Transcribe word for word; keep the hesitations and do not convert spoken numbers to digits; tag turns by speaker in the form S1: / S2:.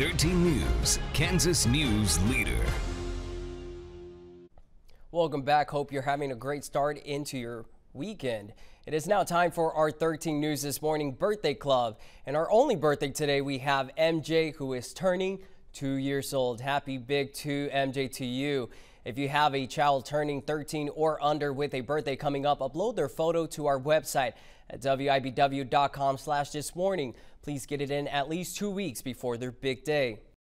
S1: thirteen News, Kansas News Leader.
S2: Welcome back. Hope you're having a great start into your weekend. It is now time for our thirteen News This Morning Birthday Club. And our only birthday today, we have M J, who is turning two years old. Happy big two, M J, to you. If you have a child turning thirteen or under with a birthday coming up, upload their photo to our website at W I B W dot com slash this morning. Please get it in at least two weeks before their big day.